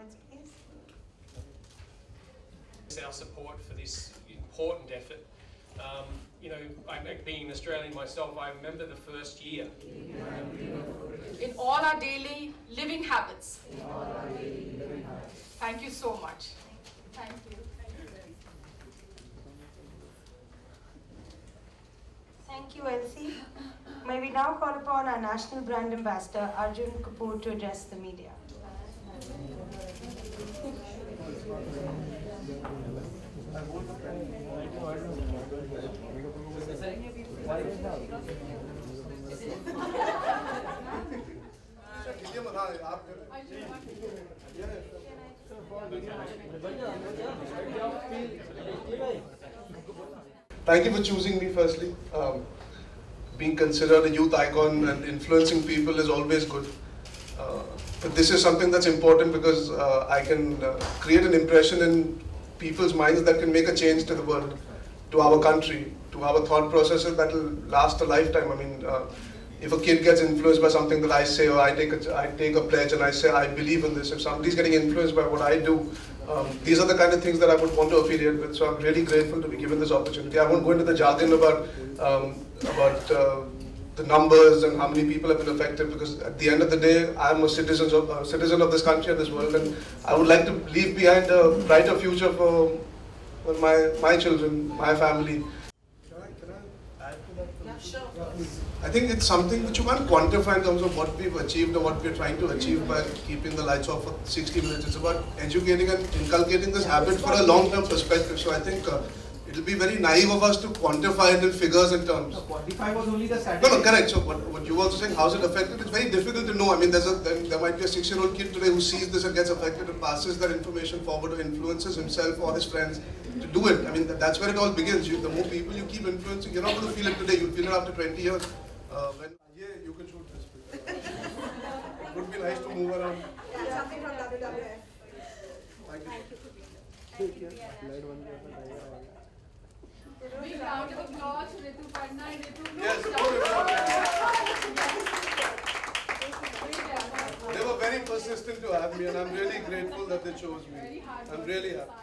points, please. Our support for this important effort. You know, being an Australian myself, I remember the first year. In all our daily living habits. Thank you so much. Thank you. Thank you, Elsie. May we now call upon our National Brand Ambassador, Arjun Kapoor, to address the media. Thank you for choosing me, firstly. Being considered a youth icon and influencing people is always good. But this is something that's important because I can create an impression in people's minds that can make a change to the world, to our country, to our thought processes that will last a lifetime. I mean, if a kid gets influenced by something that I say, or I take a pledge and I say, I believe in this, if somebody's getting influenced by what I do, these are the kind of things that I would want to affiliate with. So I'm really grateful to be given this opportunity. I won't go into the jargon about the numbers and how many people have been affected, because at the end of the day, I'm a citizen of this country and this world, and I would like to leave behind a brighter future for my children, my family. Can I add to that? Yeah, sure. I think it's something which you can't quantify in terms of what we've achieved or what we're trying to achieve by keeping the lights off for 60 minutes. It's about educating and inculcating this habit for a long-term perspective. So I think it'll be very naive of us to quantify it in figures and terms. No, quantify was only the Saturday. No, correct. So what you were also saying, how's it affected? It's very difficult to know. I mean, there might be a 6-year-old kid today who sees this and gets affected and passes that information forward or influences himself or his friends to do it. I mean, that's where it all begins. The more people you keep influencing, you're not going to feel it today. You'll feel it after 20 years. Yeah, you can shoot this. It would be nice to move around. Yeah, something from WWF. Thank you. Big round of applause to Ritu Padna and Ritu. Yes. They were very persistent to have me, and I'm really grateful that they chose me. I'm really happy.